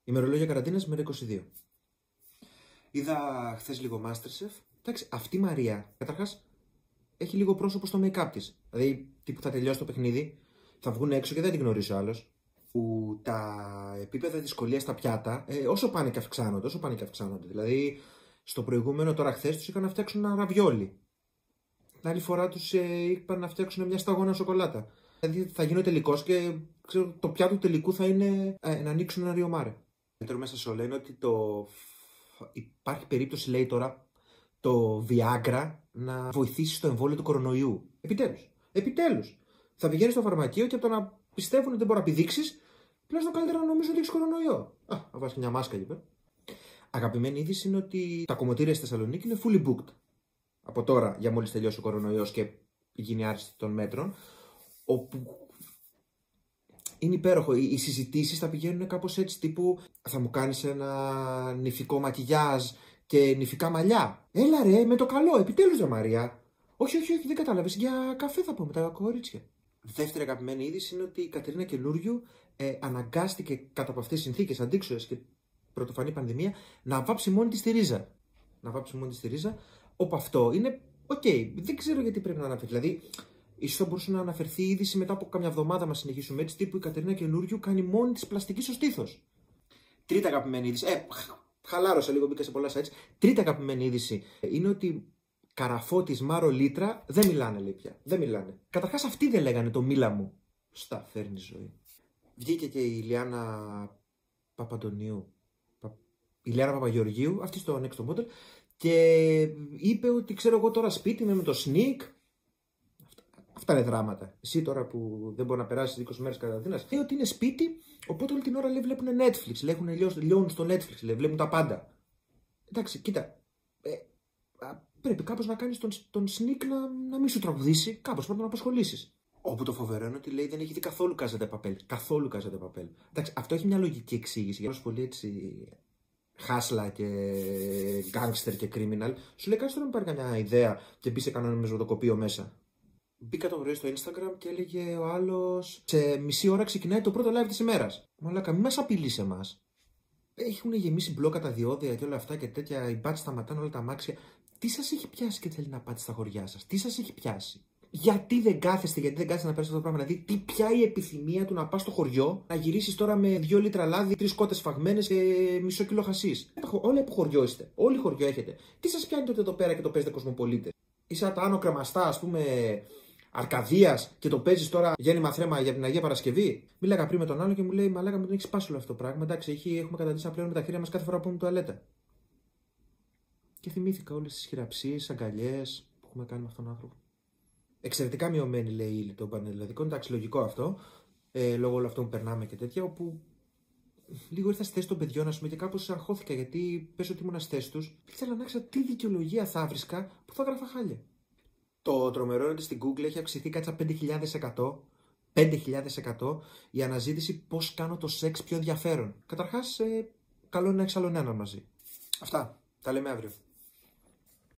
Ημερολόγια καραντίνας μέρα 22. Είδα χθες λίγο Masterchef. Εντάξει, αυτή η Μαρία, καταρχάς, έχει λίγο πρόσωπο στο make-up της. Δηλαδή, τύπου θα τελειώσει το παιχνίδι, θα βγουν έξω και δεν την γνωρίζει ο άλλος. Που τα επίπεδα δυσκολίας στα πιάτα, όσο πάνε και αυξάνονται. Δηλαδή, στο προηγούμενο, τώρα χθες, τους είχαν να φτιάξουν ένα ραβιόλι. Την άλλη φορά τους είπαν να φτιάξουν μια σταγόνα σοκολάτα. Δηλαδή, θα γίνει ο τελικός και ξέρω, το πιάτο του τελικού θα είναι να ανοίξουν ένα ριομάρε. Τώρα μέσα σε όλα είναι ότι υπάρχει περίπτωση, λέει τώρα, το Viagra να βοηθήσει στο εμβόλιο του κορονοϊού. Επιτέλους. Θα πηγαίνει στο φαρμακείο και από το να πιστεύουν ότι δεν μπορεί να πηδήξεις, τουλάχιστον καλύτερα να νομίζουν ότι έχει κορονοϊό. Να βάζει μια μάσκα εκεί πέρα. Αγαπημένη είδηση είναι ότι τα κομμωτήρια στη Θεσσαλονίκη είναι fully booked. Από τώρα, για μόλις τελειώσει ο κορονοϊός και γίνει άριστη των μέτρων, όπου είναι υπέροχο. Οι συζητήσεις θα πηγαίνουν κάπως έτσι, τύπου θα μου κάνεις ένα νηφικό μακιγιάζ και νηφικά μαλλιά. Έλα ρε, με το καλό, επιτέλους ρε Μαρία. Όχι, δεν κατάλαβες, για καφέ θα πω με τα κορίτσια. Δεύτερη αγαπημένη είδηση είναι ότι η Κατερίνα Καινούριου αναγκάστηκε κάτω από αυτές τις συνθήκες αντίξωες και πρωτοφανή πανδημία να βάψει μόνη της τη ρίζα. Όπου αυτό είναι δεν ξέρω γιατί πρέπει να αναφερθεί. Δηλαδή, ίσως θα μπορούσε να αναφερθεί η είδηση μετά από καμιά εβδομάδα, μα συνεχίσουμε έτσι, τύπου η Κατερίνα Καινούριου κάνει μόνη της πλαστική στο στήθος. Τρίτη αγαπημένη είδηση. Χαλάρωσα λίγο, μπήκα σε πολλά sites. Τρίτη αγαπημένη είδηση είναι ότι Καραφώτης, Μάρο, Λίτρα δεν μιλάνε, λέει πια. Δεν μιλάνε. Καταρχάς αυτοί δεν λέγανε το μίλα μου. Στα φέρνει ζωή. Βγήκε και η Ιλιάνα Παπαντονίου. Η Ιλιάνα Παπαγεωργίου, αυτή στο Next Model, και είπε ότι ξέρω εγώ τώρα σπίτι με το sneak. Αυτά είναι δράματα. Εσύ τώρα που δεν μπορεί να περάσει 20 μέρες καραντίνας, λέει ότι είναι σπίτι, οπότε όλη την ώρα λέει βλέπουν Netflix. Λιώνουν στο Netflix, λέει, βλέπουν τα πάντα. Εντάξει, κοίτα. Πρέπει κάπως να κάνεις τον sneak να μην σου τραγουδήσει, κάπως πρέπει να απασχολήσεις. Όπου το φοβερό είναι ότι λέει δεν έχει δει καθόλου Casa de Papel. Καθόλου Casa de Papel. Εντάξει, αυτό έχει μια λογική εξήγηση. Για να πολύ έτσι χάσλα και γκάνγκστερ και criminal, σου λέει κάτσε τώρα να πάρει καμιά ιδέα και μπει σε κανένα μεσοδοκοπείο μέσα. Μπήκα το πρωί στο Instagram και έλεγε ο άλλος σε μισή ώρα ξεκινάει το πρώτο live της ημέρας. Μαλάκα, μην μας απειλείς εμάς. Έχουν γεμίσει μπλόκα τα διόδια και όλα αυτά και τέτοια. Οι μπάτς σταματάνε όλα τα αμάξια. Τι σας έχει πιάσει και θέλει να πάτε στα χωριά σας? Τι σας έχει πιάσει? Γιατί δεν κάθεστε να πέρασετε αυτό το πράγμα? Δηλαδή, τι πια η επιθυμία του να πας στο χωριό, να γυρίσεις τώρα με 2 λίτρα λάδι, 3 κότες φαγμένες και μισό κιλό χασίς? Όλοι από χωριό είστε. Όλοι χωριό έχετε. Τι σας πιάνει τότε εδώ πέρα και το παίζετε κοσμοπολίτες? Είσαι τα άνω κρεμαστά, ας πούμε, Αρκαδίας και το παίζεις τώρα γέννημα θρέμα για την Αγία Παρασκευή? Μίλαγα πριν με τον άλλο και μου λέει μαλάκα, μου τον έχει σπάσει όλο αυτό το πράγμα. Εντάξει, έχουμε καταντήσει να πλένουμε τα χέρια μας κάθε φορά που πούμε τουαλέτα. Και θυμήθηκα όλες τις χειραψίες, αγκαλιές που έχουμε κάνει με αυτόν τον άνθρωπο. Εξαιρετικά μειωμένη, λέει η ύλη των πανελλαδικών. Εντάξει, λογικό αυτό. Λόγω όλων αυτών που περνάμε και τέτοια. Όπου λίγο ήρθα στη θέση των παιδιών, ας πούμε, και κάπως αγχώθηκα γιατί πες ότι ήμουν στη θέση τους. Ήθελα να ξέρω τι δικαιολογία θα βρίσκα που θα γράφα χάλια. Το τρομερό είναι ότι στην Google έχει αυξηθεί κάτσα 5.000% η αναζήτηση πώς κάνω το σεξ πιο ενδιαφέρον. Καταρχάς, καλό είναι να έχεις άλλον έναν μαζί. Αυτά. Τα λέμε αύριο.